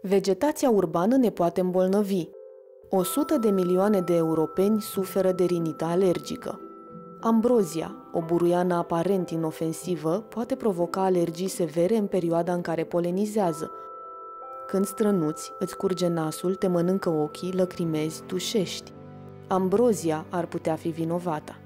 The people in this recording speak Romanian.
Vegetația urbană ne poate îmbolnăvi. 100 de milioane de europeni suferă de rinită alergică. Ambrozia, o buruiană aparent inofensivă, poate provoca alergii severe în perioada în care polenizează. Când strănuți, îți curge nasul, te mănâncă ochii, lăcrimezi, tușești. Ambrozia ar putea fi vinovată.